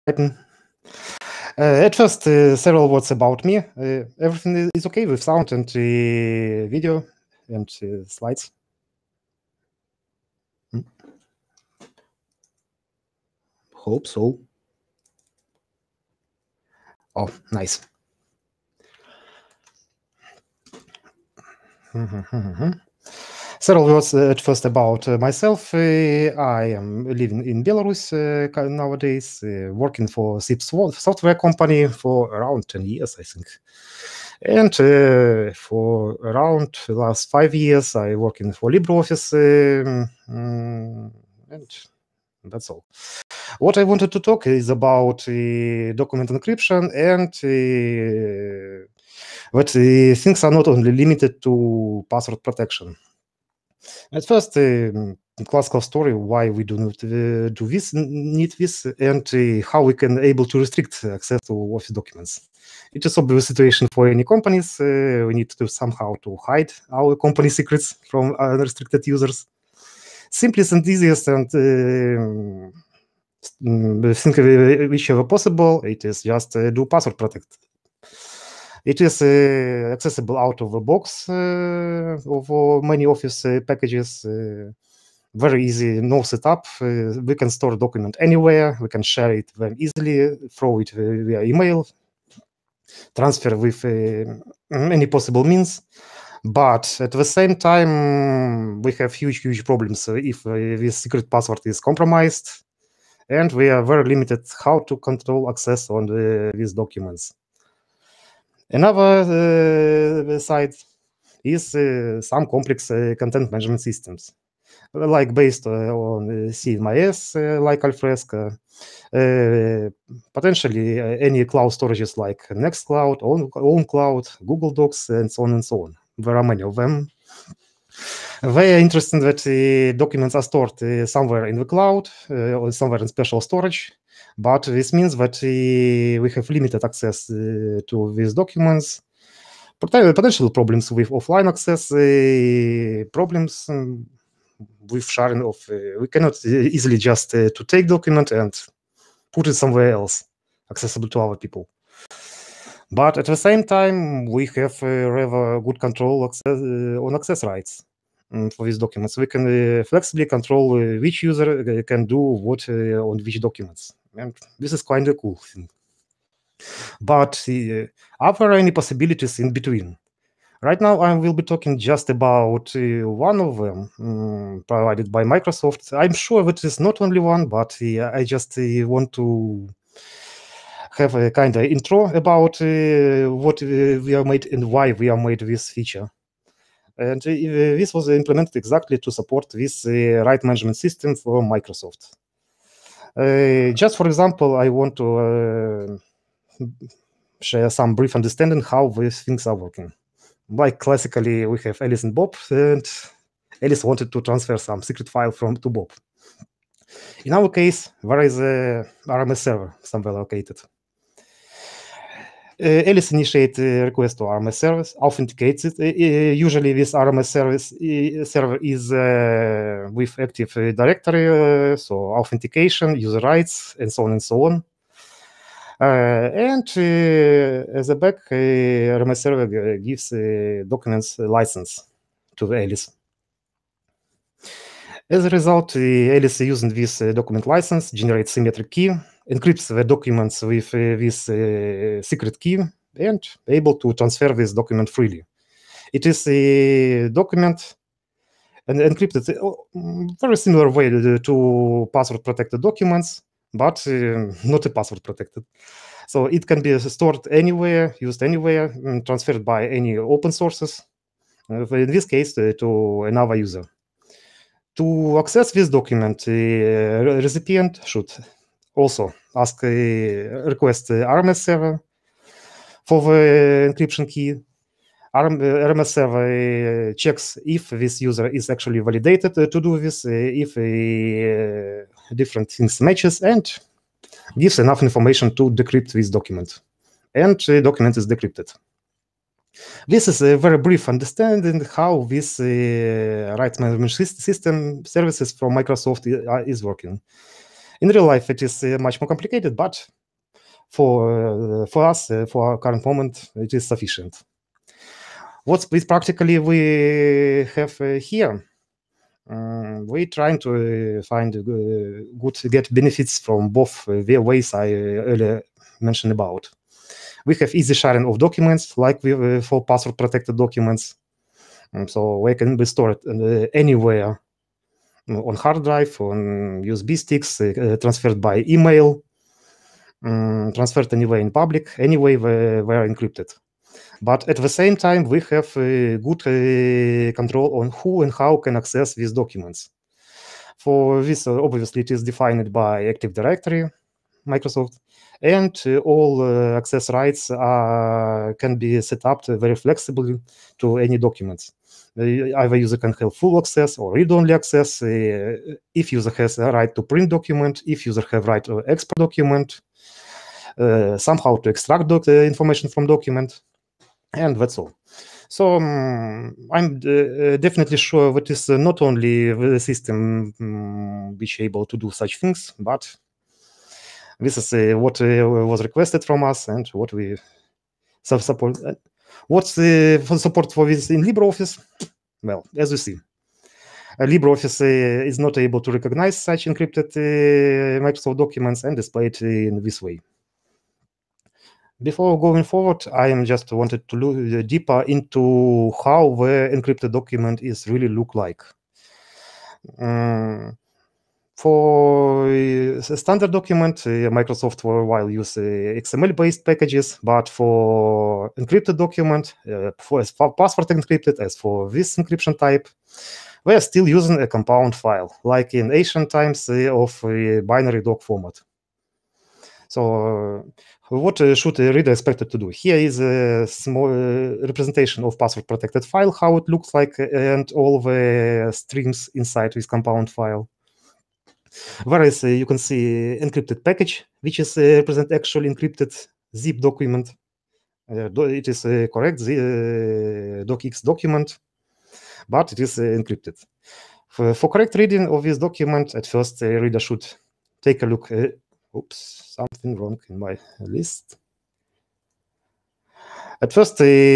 At first, several words about me. Everything is okay with sound and video and slides. Hope so. Oh, nice. Several words at first about myself. I am living in Belarus nowadays, working for SIP software company for around 10 years, I think. And for around the last 5 years, I working for LibreOffice, and that's all. What I wanted to talk is about document encryption and that things are not only limited to password protection. At first, classical story why we do not do this, need this, and how we can able to restrict access to Office documents. It is obvious situation for any companies. We need to somehow to hide our company secrets from unrestricted users. Simplest and easiest and think whichever possible, it is just do password protect. It is accessible out of the box of many Office packages. Very easy, no setup. We can store a document anywhere. We can share it very easily, throw it via email, transfer with any possible means. But at the same time, we have huge problems if this secret password is compromised, and we are very limited how to control access on these documents. Another side is some complex content management systems, like based on CMIS, like Alfresco, potentially any cloud storages like Nextcloud, OwnCloud, Google Docs, and so on and so on. There are many of them. They are interesting that documents are stored somewhere in the cloud or somewhere in special storage. But this means that we have limited access to these documents, potential problems with offline access, problems with sharing of, we cannot easily just to take document and put it somewhere else, accessible to other people. But at the same time, we have rather good control on access rights for these documents. We can flexibly control which user can do what on which documents. And this is quite a cool thing. But are there any possibilities in between? Right now, I will be talking just about one of them provided by Microsoft. I'm sure that is not only one, but I just want to have a kind of intro about what we are made and why we are made this feature. And this was implemented exactly to support this right management system for Microsoft. Just for example, I want to share some brief understanding how these things are working. Like classically, we have Alice and Bob, and Alice wanted to transfer some secret file to Bob. In our case, there is a RMS server somewhere located. Alice initiates a request to RMS service, authenticates it. Usually, this RMS server is with Active Directory, so authentication, user rights, and so on and so on. And as a back, RMS server gives documents license to Alice. As a result, Alice using this document license generates symmetric key, encrypts the documents with this secret key, and able to transfer this document freely. It is a document and encrypted very similar way to password protected documents, but not a password protected. So it can be stored anywhere, used anywhere, transferred by any open sources, in this case to another user. To access this document, recipient should also ask request RMS server for the encryption key. RMS server checks if this user is actually validated to do this, if different things matches, and gives enough information to decrypt this document. And the document is decrypted. This is a very brief understanding how this right management system services from Microsoft is working. In real life, it is much more complicated, but for us, for our current moment, it is sufficient. What practically we have here? We're trying to find good get benefits from both the ways I earlier mentioned about. We have easy sharing of documents, like for password protected documents. So they can be stored anywhere on hard drive, on USB sticks, transferred by email, transferred anywhere in public, anyway they're encrypted. But at the same time, we have good control on who and how can access these documents. For this, obviously, it is defined by Active Directory, Microsoft, and all access rights can be set up very flexibly to any documents. Either user can have full access or read-only access. If user has a right to print document, if user have right to export document, somehow to extract information from document, and that's all. So I'm definitely sure that is not only the system which able to do such things, but this is what was requested from us and what we support. What's the support for this in LibreOffice? Well, as you see, LibreOffice is not able to recognize such encrypted Microsoft documents and display it in this way. Before going forward, I am just wanted to look deeper into how the encrypted document is really look like. For a standard document, Microsoft for a while use XML-based packages, but for encrypted document, as for password encrypted, as for this encryption type, we are still using a compound file, like in ancient times of binary doc format. So what should a reader expect to do? Here is a small representation of password-protected file, how it looks like, and all the streams inside this compound file. Whereas you can see encrypted package, which is represent actually encrypted zip document. It is correct, the docx document, but it is encrypted. For correct reading of this document, at first a reader should take a look. Oops, something wrong in my list. At first,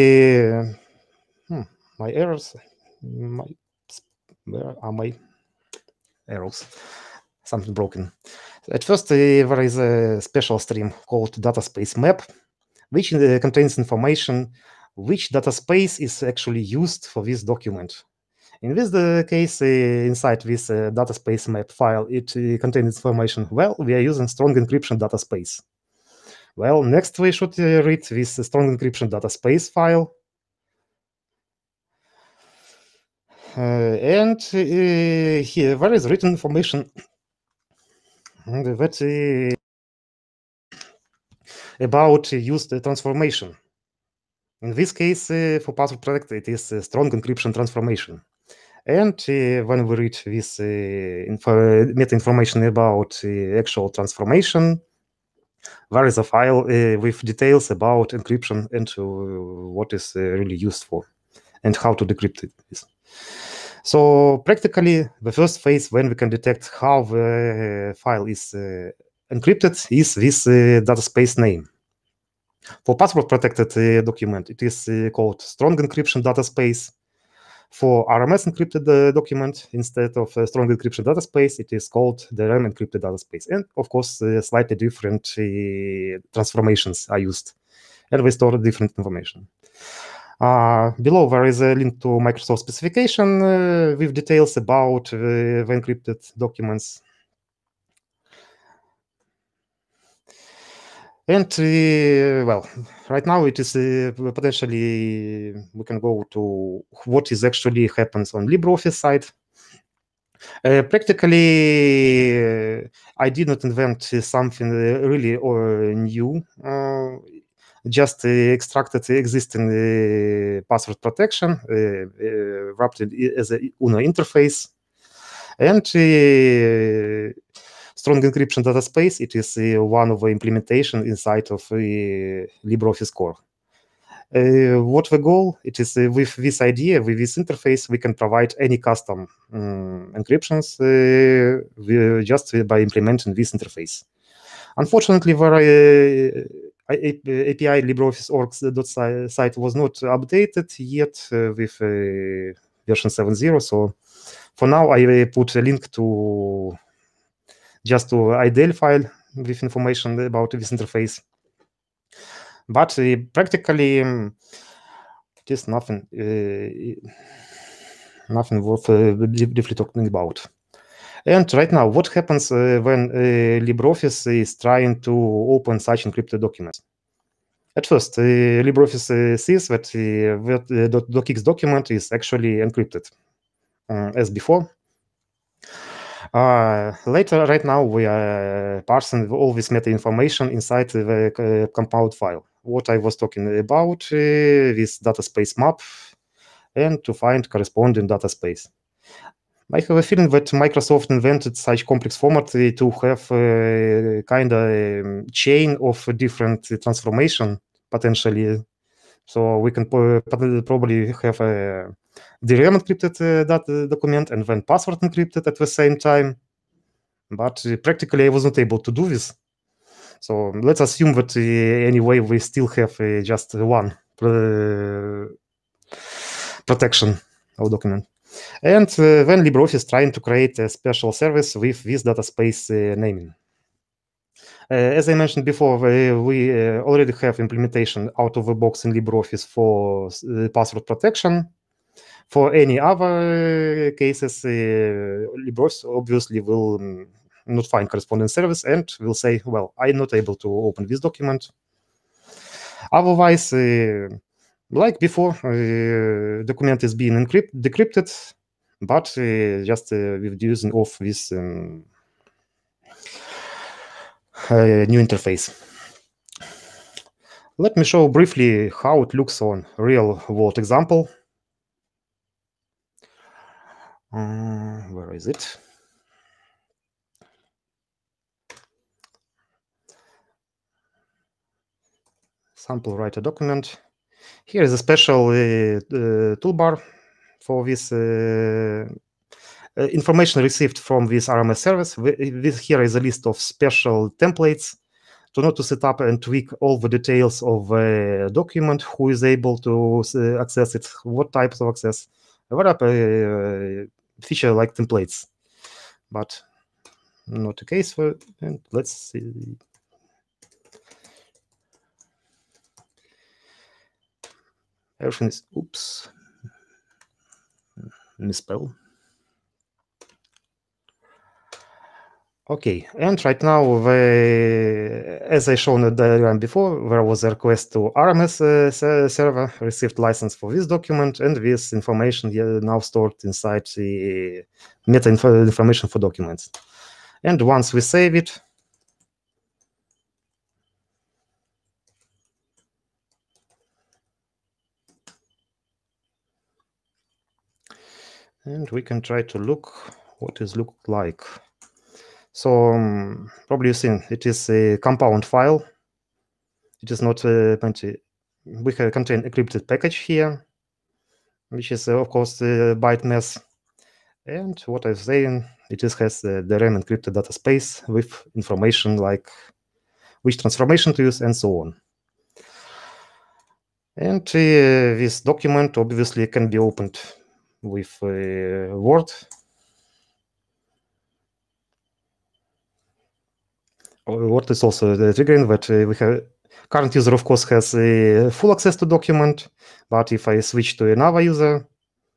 my errors. Where are my arrows? Something broken. At first, there is a special stream called data space map, which contains information which data space is actually used for this document. In this case, inside this data space map file, it contains information. Well, we are using strong encryption data space. Well, next we should read this strong encryption data space file. And here there is written information that about used transformation. In this case, for password protect, it is strong encryption transformation. And when we read this meta information about actual transformation, there is a file with details about encryption and what is really used for and how to decrypt it. So practically, the first phase when we can detect how the file is encrypted is this data space name. For password-protected document, it is called strong encryption data space. For RMS encrypted document, instead of strong encryption data space, it is called the RAM encrypted data space. And of course, slightly different transformations are used, and we store different information. Below, there is a link to Microsoft specification with details about the encrypted documents. And well, right now it is potentially we can go to what is actually happens on LibreOffice side. Practically, I did not invent something really new. Just extracted existing password protection, wrapped it as a UNO interface, and strong encryption data space. It is one of the implementation inside of LibreOffice core. What the goal? It is with this idea, with this interface, we can provide any custom encryptions just by implementing this interface. Unfortunately, the API LibreOffice org site was not updated yet with version 7.0. So for now, I put a link to just to IDL file with information about this interface. But practically, it is nothing worth deeply talking about. And right now, what happens when LibreOffice is trying to open such encrypted documents? At first, LibreOffice sees that the docx document is actually encrypted, as before. Later, right now, we are parsing all this meta information inside the compound file. What I was talking about, this data space map, and to find corresponding data space. I have a feeling that Microsoft invented such complex format to have a kind of chain of different transformation potentially. So we can probably have a DRM encrypted document and then password encrypted at the same time. But practically, I was not able to do this. So let's assume that anyway, we still have just one protection of document. And then LibreOffice is trying to create a special service with this data space naming. As I mentioned before, we already have implementation out of the box in LibreOffice for password protection. For any other cases, LibreOffice obviously will not find corresponding service and will say, well, I'm not able to open this document. Otherwise, like before, document is being decrypted, but just with using of this new interface. Let me show briefly how it looks on real-world example. Where is it? Sample writer document. Here is a special toolbar for this information received from this RMS service. Here is a list of special templates to know to set up and tweak all the details of a document, who is able to access it, what types of access, what up feature like templates, but not the case for. And let's see. Everything is, oops, misspell. Okay, and right now, as I shown the diagram before, there was a request to RMS server, received license for this document, and this information now stored inside the meta information for documents. And once we save it, and we can try to look what it looked like. So probably you've seen it is a compound file. It is not we contain encrypted package here, which is of course a byte mess. And what I'm saying, it just has the DRM encrypted data space with information like which transformation to use and so on. And this document obviously can be opened with Word. Word is also triggering that we have current user, of course, has full access to document, but if I switch to another user,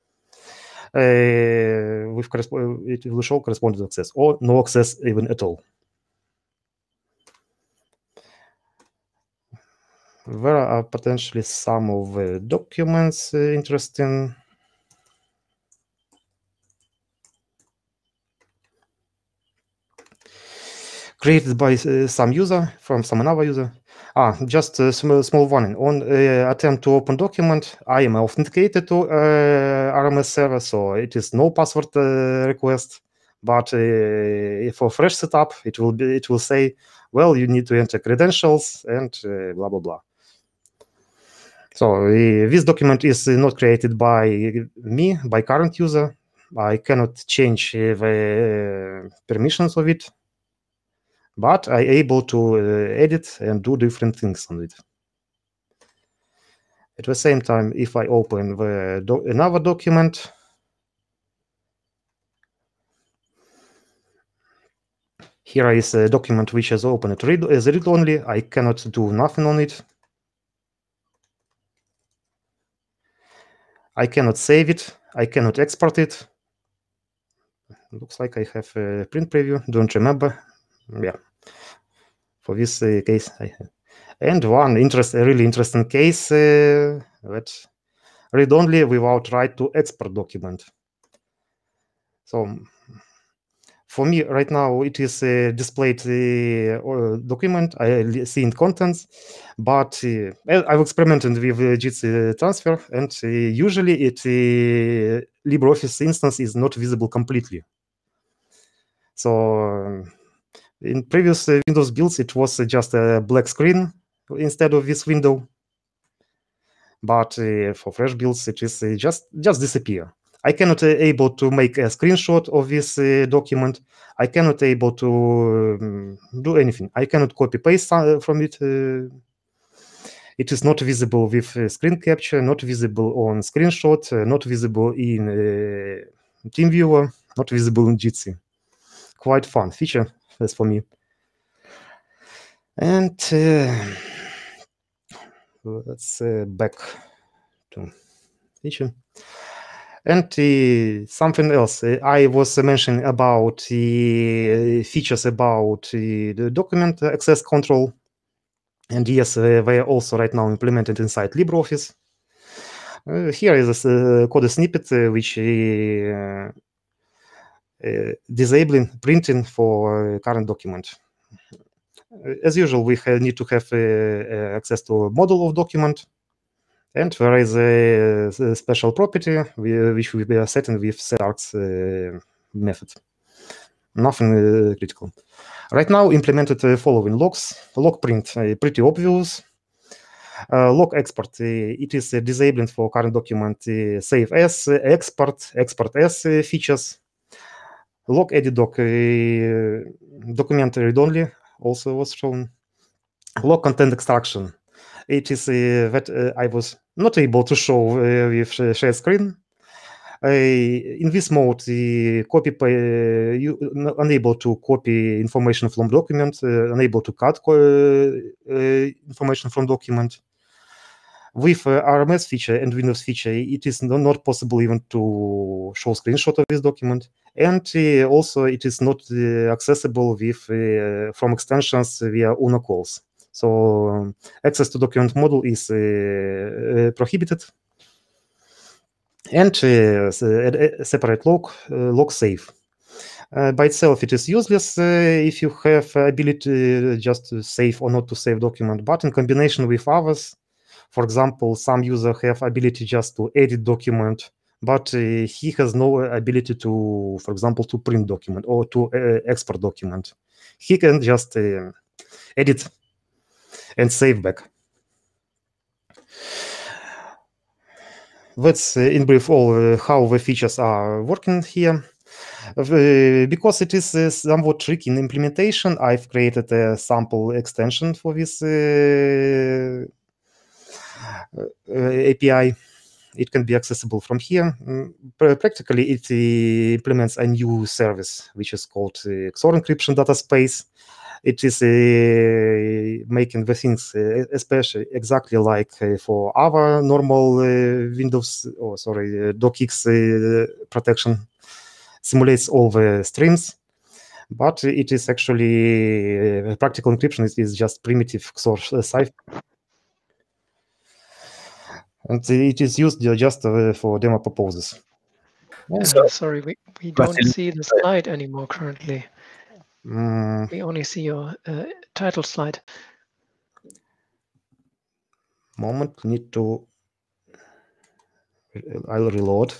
it will show corresponding access or no access even at all. There are potentially some of the documents interesting. Created by some user from some another user. Just a small warning. On attempt to open document, I am authenticated to RMS server, so it is no password request. But for fresh setup, it will say, well, you need to enter credentials and blah blah blah. So this document is not created by me, by current user. I cannot change the permissions of it, but I able to edit and do different things on it. At the same time, if I open another document, here is a document which is open as read-only. I cannot do nothing on it. I cannot save it. I cannot export it. Looks like I have a print preview. Don't remember. Yeah. For this case, I have. And one really interesting case that read-only without right to export document. So for me right now, it is displayed document. I see in contents, but I've experimented with Jitsi transfer, and usually LibreOffice instance is not visible completely. So in previous Windows builds, it was just a black screen instead of this window. But for fresh builds, it is just disappear. I cannot able to make a screenshot of this document. I cannot able to do anything. I cannot copy paste from it. It is not visible with screen capture, not visible on screenshot, not visible in TeamViewer, not visible in Jitsi. Quite fun feature, as for me. And let's back to feature. And something else I was mentioning about features about the document access control. And yes, they are also right now implemented inside LibreOffice. Here is a code snippet which disabling printing for current document. As usual, we need to have access to a model of document. And there is a special property which we are setting with setargs method. Nothing critical. Right now, implemented following logs. Log print, pretty obvious. Log export, it is disabling for current document save as, export as features. Log edit doc, document read-only also was shown. Log content extraction. It is that I was not able to show with share screen. In this mode, you unable to copy information from document, unable to cut information from document. With RMS feature and Windows feature, it is not possible even to show screenshot of this document. And also, it is not accessible with from extensions via UNO calls. So access to document model is prohibited. And separate log save. By itself, it is useless if you have ability just to save or not to save document, but in combination with others, for example, some user have ability just to edit document, but he has no ability to, for example, to print document or to export document. He can just edit and save back. That's in brief all how the features are working here. Because it is somewhat tricky in implementation, I've created a sample extension for this API. It can be accessible from here. Practically, it implements a new service, which is called XOR encryption data space. It is making the things especially exactly like for our normal Windows, DocX protection. Simulates all the streams, but it is actually practical encryption is just primitive XOR cipher. And it is used just for demo purposes. Sorry, we don't see the slide anymore currently. We only see your title slide. Moment, need to. I'll reload.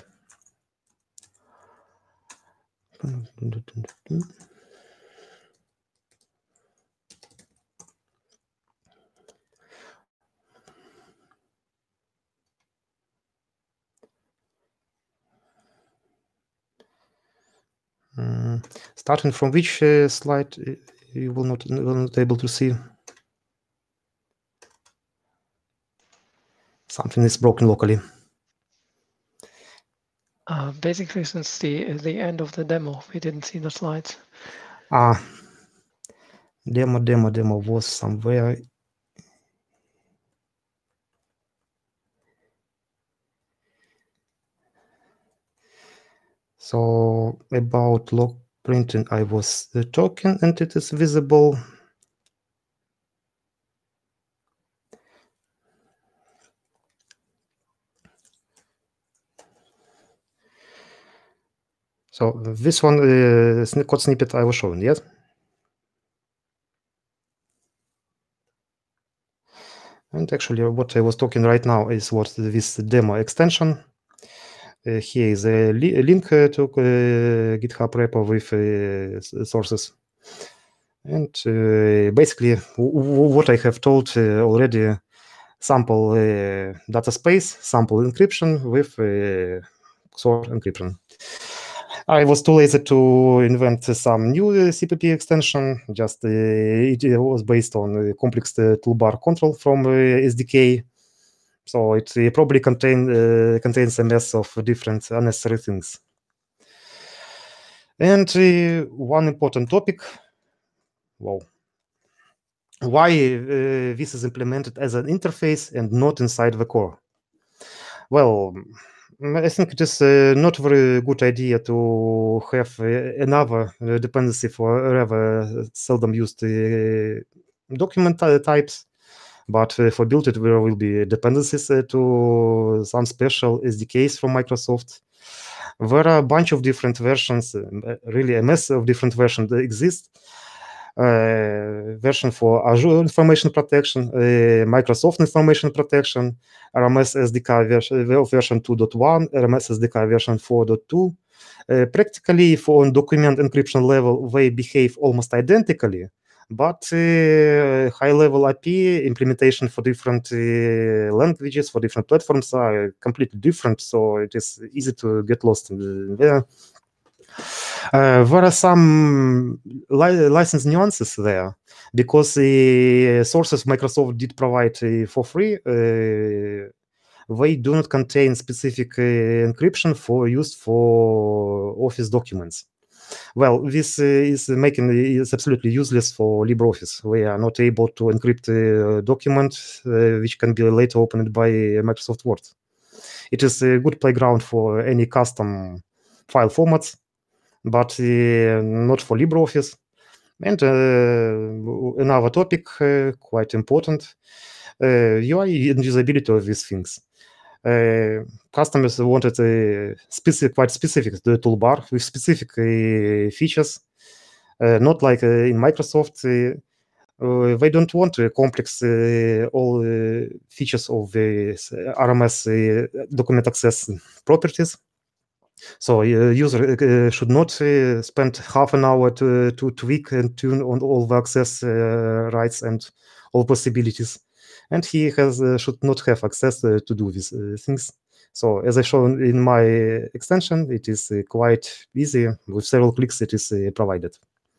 Starting from which slide you will not able to see? Something is broken locally. Basically, since the end of the demo, we didn't see the slides. Demo was somewhere. So about log printing, I was talking, and it is visible. So this one code snippet I was showing, yes? And actually what I was talking right now is what this demo extension. Here is a link to GitHub repo with sources. And basically what I have told already, sample data space, sample encryption with XOR encryption. I was too lazy to invent some new CPP extension. Just it was based on complex toolbar control from SDK. So it probably contains a mess of different unnecessary things. And one important topic, wow, why this is implemented as an interface and not inside the core? Well, I think it is not a very good idea to have another dependency for rather seldom used document types. But for build it, there will be dependencies to some special SDKs from Microsoft. There are a bunch of different versions, really a mess of different versions that exist. Version for Azure Information Protection, Microsoft Information Protection, RMS SDK version 2.1, RMS SDK version 4.2. Practically, for on document encryption level, they behave almost identically, but high-level IP implementation for different languages, for different platforms are completely different, so it is easy to get lost in there. There are some license nuances there, because the sources Microsoft did provide for free, they do not contain specific encryption used for Office documents. Well, this is making it absolutely useless for LibreOffice. We are not able to encrypt a document which can be later opened by Microsoft Word. It is a good playground for any custom file formats, but not for LibreOffice. And another topic, quite important, UI and usability of these things. Customers wanted a quite specific toolbar with specific features, not like in Microsoft. They don't want complex all features of the RMS document access properties. So user should not spend half an hour to tweak and tune on all the access rights and all possibilities. And he should not have access to do these things. So as I shown in my extension, it is quite easy. With several clicks, it is provided.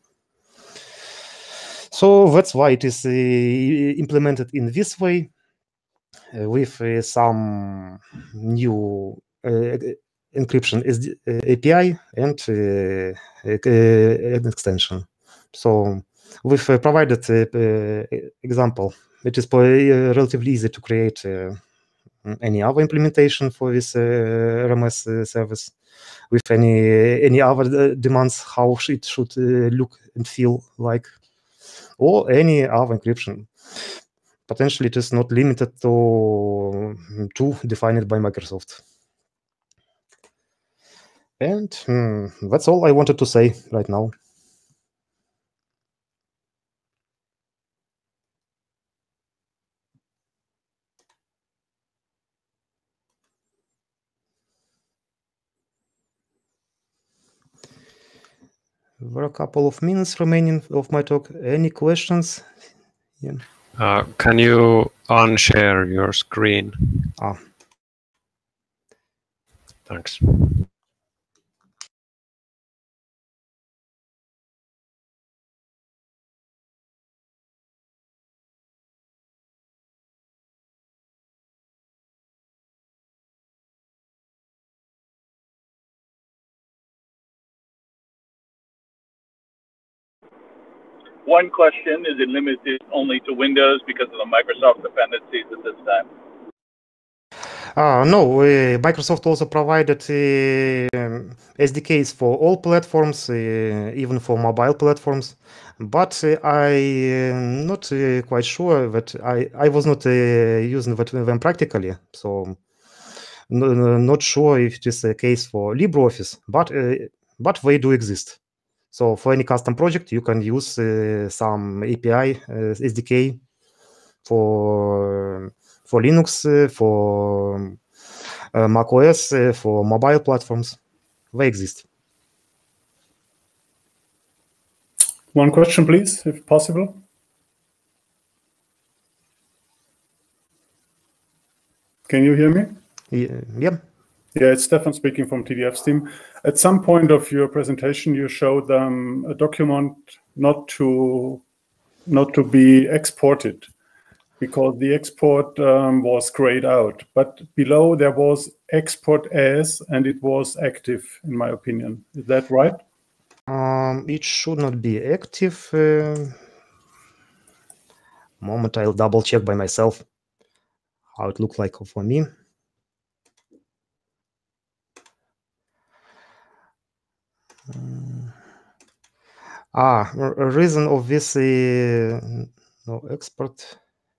So that's why it is implemented in this way, with some new encryption API and an extension. So we've provided example. It is relatively easy to create any other implementation for this RMS service with any other demands, how it should look and feel like, or any other encryption. Potentially, it is not limited to two defined by Microsoft. And that's all I wanted to say right now. There are a couple of minutes remaining of my talk. Any questions? Yeah. Can you unshare your screen? Thanks. One question, is it limited only to Windows because of the Microsoft dependencies at this time? No, Microsoft also provided SDKs for all platforms, even for mobile platforms. But I'm not quite sure that I was not using them practically. So not sure if it is a case for LibreOffice, but they do exist. So for any custom project, you can use some API SDK for Linux, for macOS, for mobile platforms. They exist. One question, please, if possible. Can you hear me? Yeah. Yeah, it's Stefan speaking from TDF's team. At some point of your presentation, you showed them a document not to be exported because the export was grayed out. But below there was export as, and it was active, in my opinion. Is that right? It should not be active. Moment, I'll double check by myself how it looked like for me. Reason of this no export.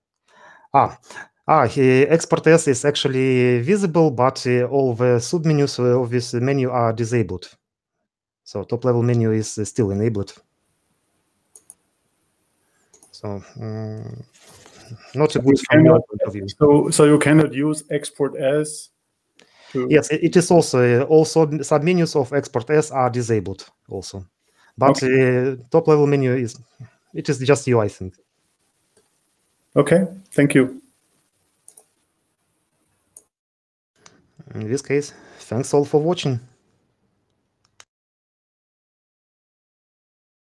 Export as is actually visible, but all the submenus of this menu are disabled. So top level menu is still enabled. So not a good from your point of view. So you cannot use export as. Yes, it is also submenus of export as are disabled also, but top level menu is just UI thing. Okay, thank you. In this case, thanks all for watching.